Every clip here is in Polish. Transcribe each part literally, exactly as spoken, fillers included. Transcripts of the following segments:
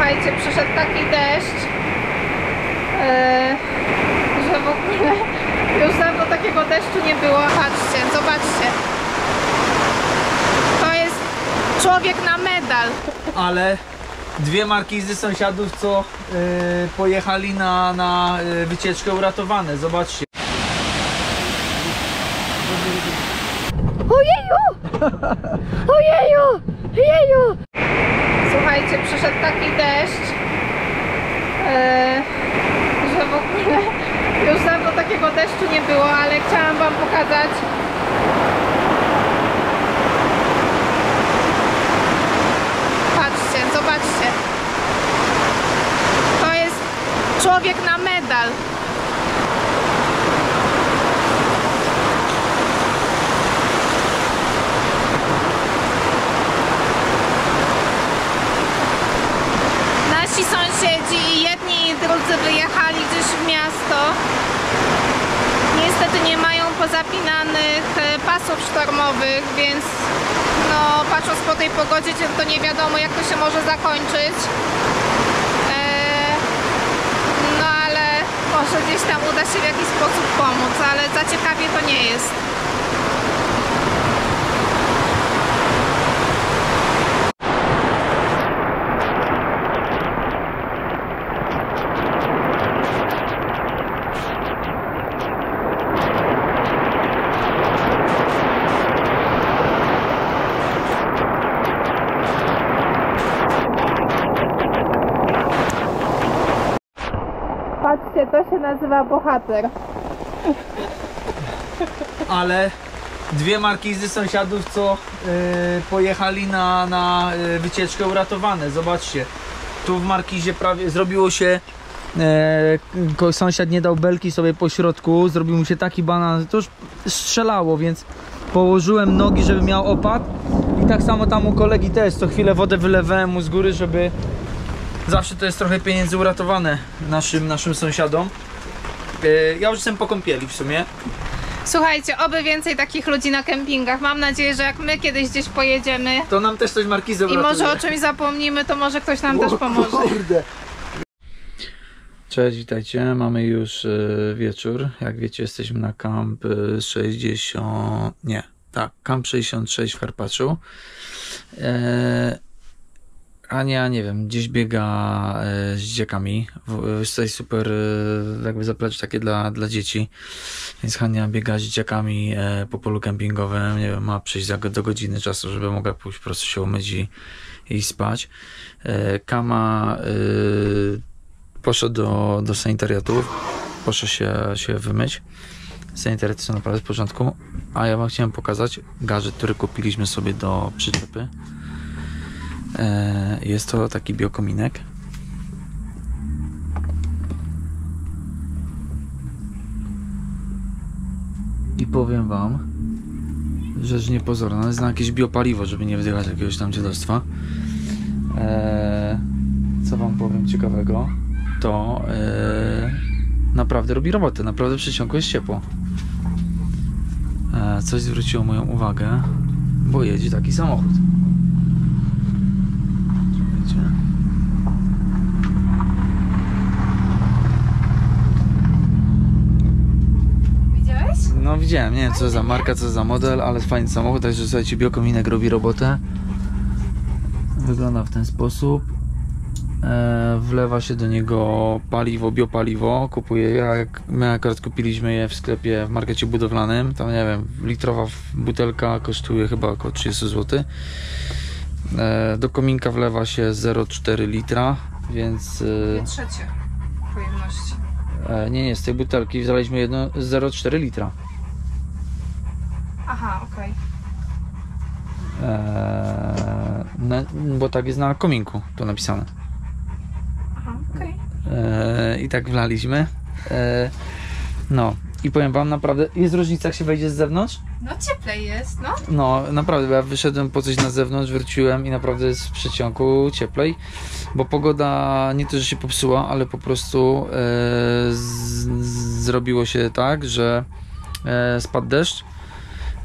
Słuchajcie, przyszedł taki deszcz, yy, że w ogóle już dawno takiego deszczu nie było. Patrzcie, zobaczcie. To jest człowiek na medal. Ale dwie markizy sąsiadów, co yy, pojechali na, na yy, wycieczkę, uratowane. Zobaczcie. Ojeju! Ojeju! Ojeju! Słuchajcie, przyszedł taki deszcz, yy, że w ogóle już dawno takiego deszczu nie było, ale chciałam wam pokazać. Patrzcie, zobaczcie. To jest człowiek na medal. Nasi sąsiedzi, i jedni i drudzy, wyjechali gdzieś w miasto. Niestety nie mają pozapinanych pasów sztormowych, więc no, patrząc po tej pogodzie, to nie wiadomo, jak to się może zakończyć. Eee, no ale może gdzieś tam uda się w jakiś sposób pomóc, ale za ciekawie to nie jest. Patrzcie, to się nazywa bohater. Ale dwie markizy sąsiadów, co yy, pojechali na, na yy, wycieczkę, uratowane. Zobaczcie. Tu w markizie prawie zrobiło się, yy, sąsiad nie dał belki sobie po środku, zrobił mu się taki banan, to już strzelało, więc położyłem nogi, żeby miał opad. I tak samo tam u kolegi też, co chwilę wodę wylewałem mu z góry, żeby zawsze to jest trochę pieniędzy uratowane naszym, naszym sąsiadom. Yy, ja już jestem po kąpieli w sumie. Słuchajcie, oby więcej takich ludzi na kempingach. Mam nadzieję, że jak my kiedyś gdzieś pojedziemy To nam też coś markizę uratuje. i może o czymś zapomnimy, to może ktoś nam o, też pomoże. Kurde. Cześć, witajcie. Mamy już y, wieczór. Jak wiecie, jesteśmy na kamp y, sześćdziesiąt... Nie, tak, kamp sześćdziesiąt sześć w Karpaczu. E, Ania, nie wiem, gdzieś biega e, z dzieciakami. Jest tutaj super e, jakby zaplecze takie dla, dla dzieci. Więc Hania biega z dzieciakami e, po polu kempingowym. Nie wiem, ma przyjść za, do godziny czasu, żeby mogła pójść po prostu się umyć i, i spać. E, Kama e, poszedł do, do sanitariatów. Poszedł się, się wymyć. Sanitariaty są naprawdę w porządku. A ja wam chciałem pokazać gadżet, który kupiliśmy sobie do przyczepy. Jest to taki biokominek. I powiem wam, rzecz niepozorna, jest na jakieś biopaliwo, żeby nie wdychać jakiegoś tam dziadostwa. Eee, co wam powiem ciekawego, to eee, naprawdę robi robotę, naprawdę w przyciągu jest ciepło. Eee, coś zwróciło moją uwagę, bo jedzie taki samochód. Widziałeś? No widziałem, nie wiem co za marka, co za model, ale fajny samochód, także słuchajcie, biokominek robi robotę. Wygląda w ten sposób. E, wlewa się do niego paliwo, biopaliwo, kupuje je, jak my akurat kupiliśmy je w sklepie, w markecie budowlanym, tam nie wiem, litrowa butelka kosztuje chyba około trzydzieści złotych. E, do kominka wlewa się zero przecinek cztery litra, więc... Dwie trzecie pojemności. E, nie, nie, z tej butelki wlaliśmy jedno zero przecinek cztery litra. Aha, okej. Okay. Bo tak jest na kominku to napisane. Aha, okej. Okay. I tak wlaliśmy. E, no i powiem wam, naprawdę jest różnica, jak się wejdzie z zewnątrz. No cieplej jest, no. No naprawdę, bo ja wyszedłem po coś na zewnątrz, wróciłem i naprawdę jest w przeciągu cieplej, bo pogoda nie to, że się popsuła, ale po prostu e, z, z, zrobiło się tak, że e, spadł deszcz.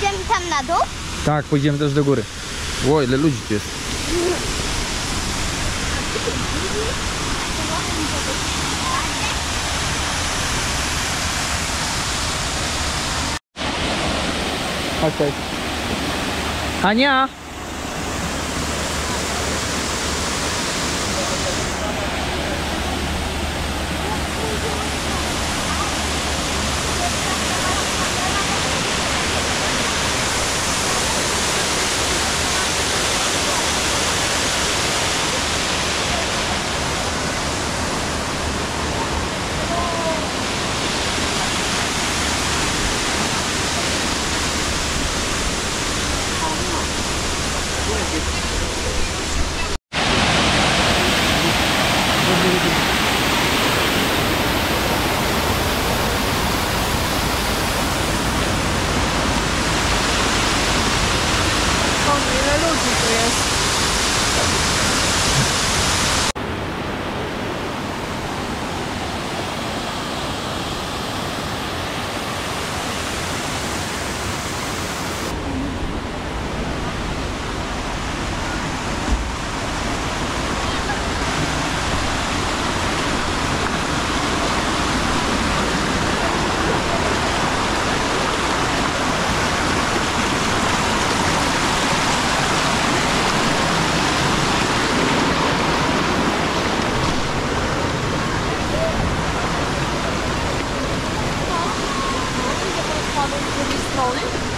Idziemy tam na dół? Tak, pójdziemy też do góry. Ło, ile ludzi tu jest. Chodź, chodź. Ania! Ile ludzi tu jest. Z drugiej strony.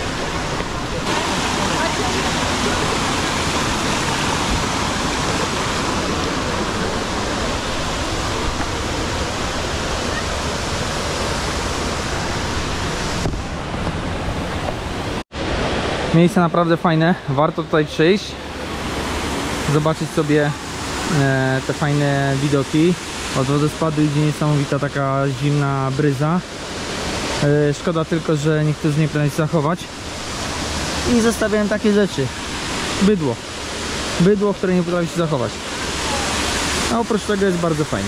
Miejsce naprawdę fajne, warto tutaj przyjść, zobaczyć sobie e, te fajne widoki. Od wodospadu idzie niesamowita taka zimna bryza. E, szkoda tylko, że niektórzy nie potrafią się zachować i zostawiałem takie rzeczy. Bydło. Bydło, które nie potrafi się zachować. A oprócz tego jest bardzo fajnie.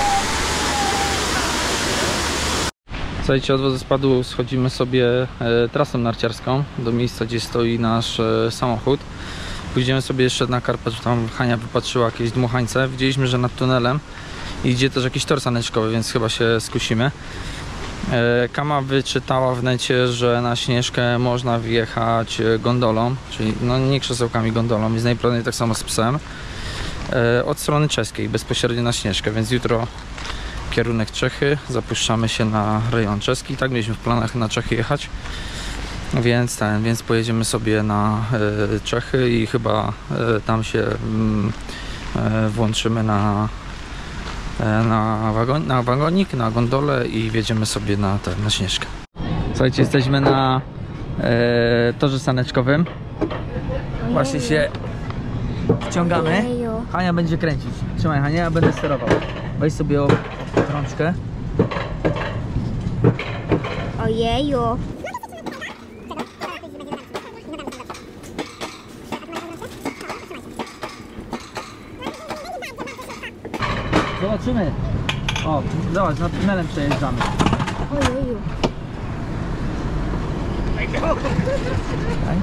Słuchajcie, od wodospadu schodzimy sobie e, trasą narciarską do miejsca, gdzie stoi nasz e, samochód. Pójdziemy sobie jeszcze na Karpacz, tam Hania wypatrzyła jakieś dmuchańce. Widzieliśmy, że nad tunelem idzie też jakiś tor saneczkowy, więc chyba się skusimy. E, Kama wyczytała w necie, że na Śnieżkę można wjechać gondolą, czyli no nie krzesełkami, gondolą, jest najprawdopodobniej tak samo z psem. E, od strony czeskiej, bezpośrednio na Śnieżkę, więc jutro kierunek Czechy, zapuszczamy się na rejon czeski. Tak mieliśmy w planach na Czechy jechać, więc ten, więc pojedziemy sobie na y, Czechy i chyba y, tam się y, włączymy na, y, na, wagon, na wagonik, na gondolę i wjedziemy sobie na, ten, na Śnieżkę. Słuchajcie, jesteśmy na y, torze saneczkowym. Właśnie się wciągamy. Hania będzie kręcić. Trzymaj, Hania, ja będę sterował. Weź sobie o rączkę. Ojeju. Zobaczymy. O, zobacz, nad tunelem przejeżdżamy. Ojeju. Okay.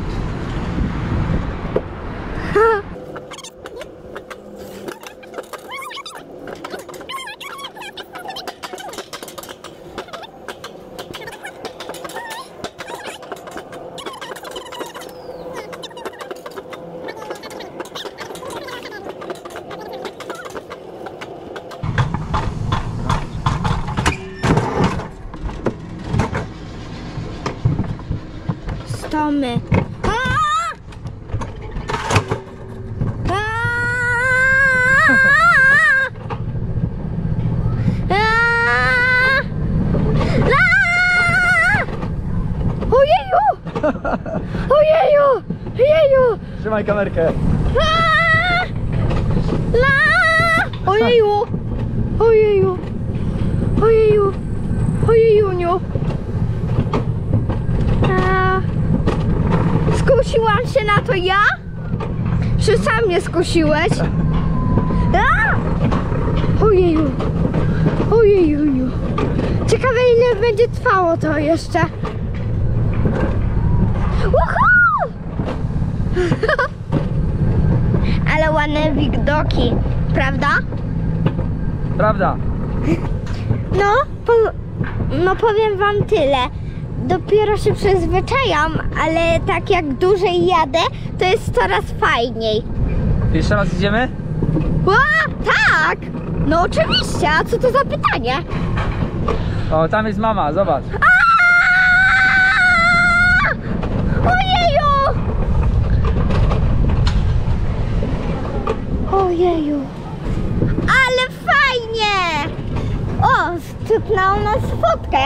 Stomy. Ojeju! Ojeju! Ojeju! Trzymaj kamerkę. Ojeju! Ojeju! Ojeju! Ojejuniu! A, skusiłam się na to ja? Czy sam mnie skusiłeś? A! Ojeju! Ojejuju! Ciekawe, ile będzie trwało to jeszcze. Uhu! Ale ładne widoki, prawda? Prawda. No, po, no powiem wam tyle. Dopiero się przyzwyczajam, ale tak jak dłużej jadę, to jest coraz fajniej. Jeszcze raz idziemy? Ła, tak! No oczywiście, a co to za pytanie? O, tam jest mama, zobacz. Ojeju! Ojeju! Ale fajnie! O, stuknęło nas fotkę.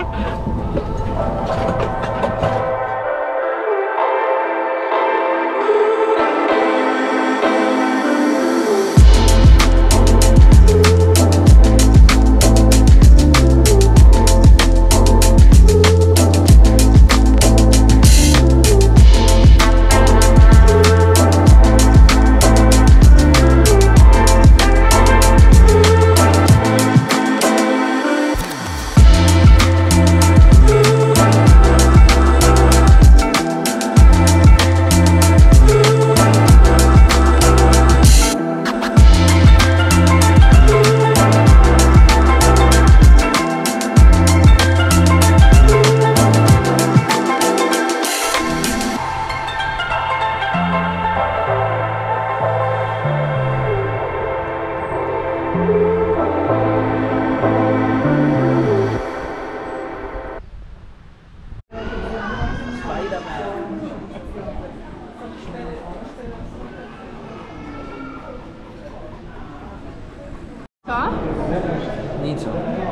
Co? Nic.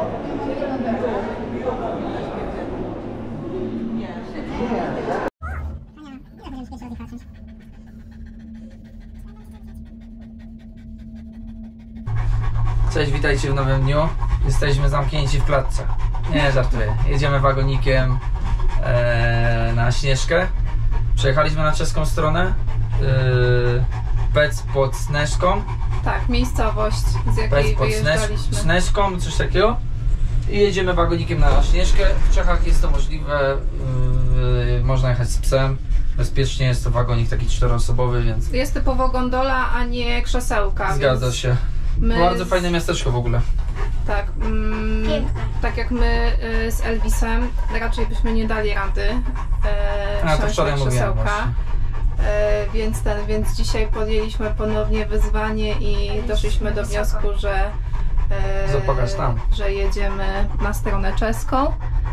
Cześć, witajcie w nowym dniu. Jesteśmy zamknięci w klatce. Nie, żartuję. Jedziemy wagonikiem e, na Śnieżkę. Przejechaliśmy na czeską stronę. E, Pec pod Sneżką. Tak, miejscowość, z jakiej Pec pod wyjeżdżaliśmy. Sneżką, coś takiego. I jedziemy wagonikiem na Śnieżkę. W Czechach jest to możliwe. Yy, można jechać z psem. Bezpiecznie, jest to wagonik taki czteroosobowy, więc Jest typowo gondola, a nie krzesełka. zgadza więc się. my Bardzo z- fajne miasteczko w ogóle. Tak, mm, Piękne. tak jak my y, z Elvisem raczej byśmy nie dali rady e, A, to wsiąść wczoraj na mówiłem krzesełka. właśnie. E, więc, ten, więc dzisiaj podjęliśmy ponownie wyzwanie i doszliśmy do wniosku, że, e, Zapokaż tam. że jedziemy na stronę czeską.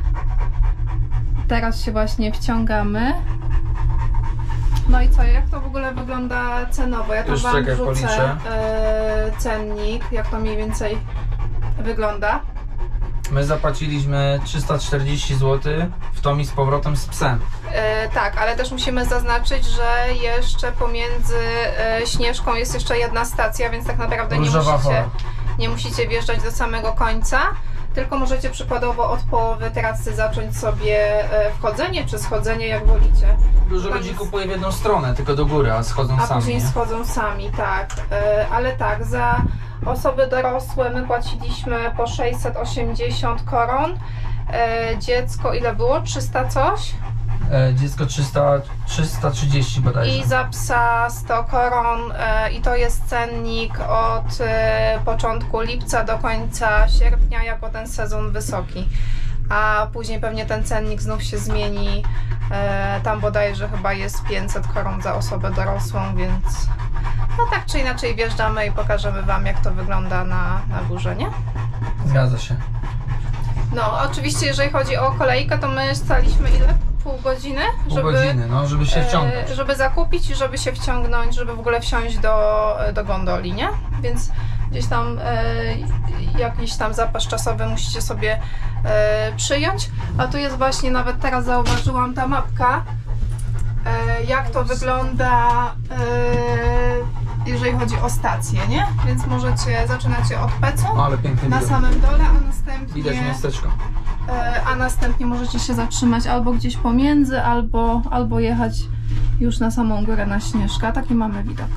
Teraz się właśnie wciągamy. No i co, jak to w ogóle wygląda cenowo? Ja tam Już wam czekaj, wrzucę policzę. e, cennik, jak to mniej więcej wygląda. My zapłaciliśmy trzysta czterdzieści złotych w tom i z powrotem z psem. E, tak, ale też musimy zaznaczyć, że jeszcze pomiędzy e, Śnieżką jest jeszcze jedna stacja, więc tak naprawdę nie Różowa musicie, Wola. nie musicie wjeżdżać do samego końca, tylko możecie przykładowo od połowy trasy zacząć sobie e, wchodzenie czy schodzenie, jak wolicie. Dużo Tam ludzi jest- kupuje w jedną stronę, tylko do góry, a schodzą A sami. później nie? schodzą sami, tak. E, ale tak, za osoby dorosłe my płaciliśmy po sześćset osiemdziesiąt koron. E, dziecko ile było? trzysta coś? E, dziecko trzysta, trzysta trzydzieści bodajże. I za psa sto koron e, i to jest cennik od e, początku lipca do końca sierpnia jako ten sezon wysoki. A później pewnie ten cennik znów się zmieni. E, tam bodajże chyba jest pięćset koron za osobę dorosłą, więc no tak czy inaczej wjeżdżamy i pokażemy wam, jak to wygląda na, na górze, nie? Zgadza się. No oczywiście jeżeli chodzi o kolejkę, to my staliśmy ile? Pół godziny? Pół godziny, no, żeby się wciągnąć. E, żeby zakupić i żeby się wciągnąć, żeby w ogóle wsiąść do, do gondoli, nie? Więc gdzieś tam e, jakiś tam zapas czasowy musicie sobie e, przyjąć. A tu jest właśnie, nawet teraz zauważyłam ta mapka, e, jak to wygląda, e, jeżeli chodzi o stację, nie? Więc możecie, zaczynacie od Pecu No, ale piękny na widok. samym dole, a następnie... Widać miasteczko. E, a następnie możecie się zatrzymać albo gdzieś pomiędzy, albo, albo jechać już na samą górę na Śnieżkę. Taki mamy widok.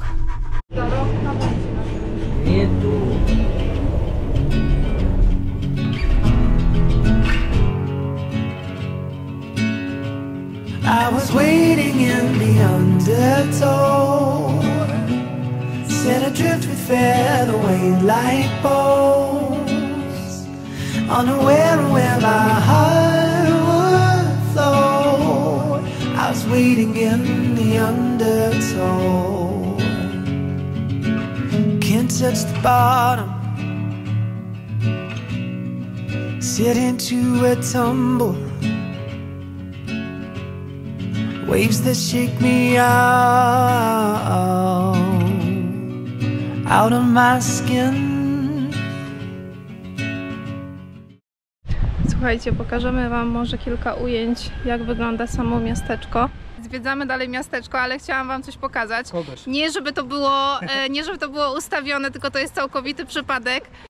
Nie tu. I was waiting in the undertow, set adrift with featherweight like bows, unaware of where my heart would flow. I was waiting in the undertow, can't touch the bottom, sit into a tumble, waves that shake me out, out of my skin. Słuchajcie, pokażemy wam może kilka ujęć, jak wygląda samo miasteczko. Zwiedzamy dalej miasteczko, ale chciałam wam coś pokazać. Nie żeby to było, e, nie żeby to było ustawione, tylko to jest całkowity przypadek.